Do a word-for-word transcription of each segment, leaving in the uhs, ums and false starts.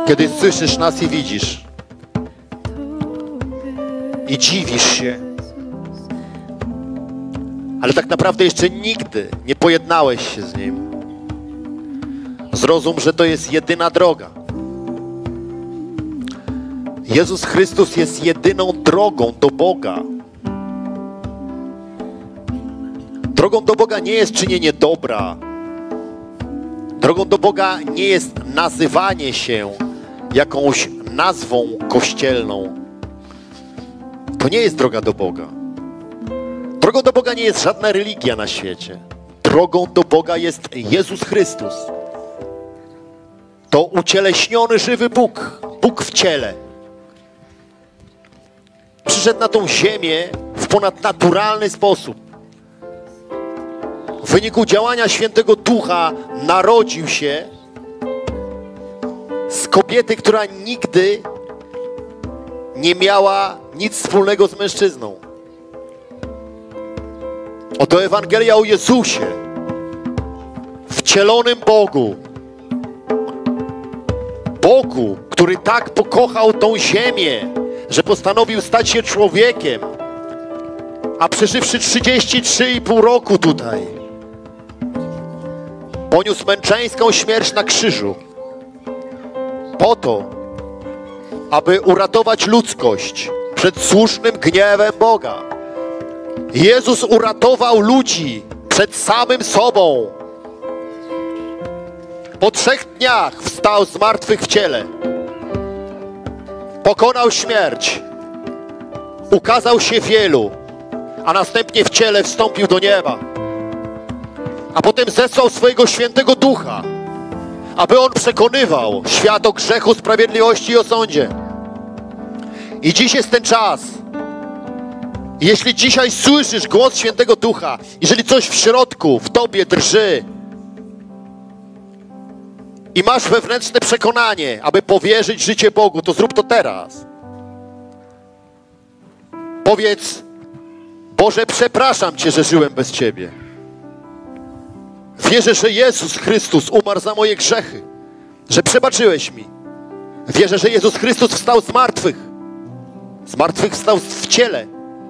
Kiedy słyszysz nas i widzisz i dziwisz się, ale tak naprawdę jeszcze nigdy nie pojednałeś się z Nim, zrozum, że to jest jedyna droga. Jezus Chrystus jest jedyną drogą do Boga. Drogą do Boga nie jest czynienie dobra. Drogą do Boga nie jest nazywanie się jakąś nazwą kościelną. To nie jest droga do Boga. Drogą do Boga nie jest żadna religia na świecie. Drogą do Boga jest Jezus Chrystus. To ucieleśniony, żywy Bóg. Bóg w ciele. Przyszedł na tą ziemię w ponadnaturalny sposób. W wyniku działania Świętego Ducha narodził się z kobiety, która nigdy nie miała nic wspólnego z mężczyzną. Oto Ewangelia o Jezusie, wcielonym Bogu. Bogu, który tak pokochał tą ziemię, że postanowił stać się człowiekiem, a przeżywszy trzydzieści trzy i pół roku tutaj, poniósł męczeńską śmierć na krzyżu po to, aby uratować ludzkość przed słusznym gniewem Boga. Jezus uratował ludzi przed samym sobą. Po trzech dniach wstał z martwych w ciele. Pokonał śmierć. Ukazał się wielu, a następnie w ciele wstąpił do nieba. A potem zesłał swojego Świętego Ducha, aby On przekonywał świat o grzechu, sprawiedliwości i o sądzie. I dziś jest ten czas. Jeśli dzisiaj słyszysz głos Świętego Ducha, jeżeli coś w środku, w tobie drży i masz wewnętrzne przekonanie, aby powierzyć życie Bogu, to zrób to teraz. Powiedz: Boże, przepraszam Cię, że żyłem bez Ciebie. Wierzę, że Jezus Chrystus umarł za moje grzechy, że przebaczyłeś mi. Wierzę, że Jezus Chrystus wstał z martwych. Z martwych wstał w ciele.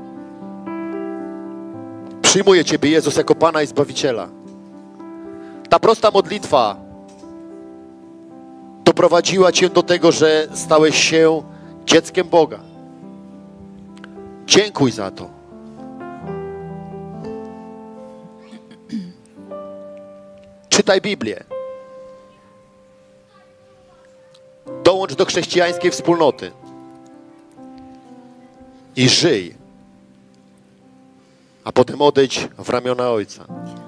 Przyjmuję Ciebie, Jezus, jako Pana i Zbawiciela. Ta prosta modlitwa doprowadziła Cię do tego, że stałeś się dzieckiem Boga. Dziękuj za to. Czytaj Biblię. Dołącz do chrześcijańskiej wspólnoty. I żyj. A potem odejdź w ramiona Ojca.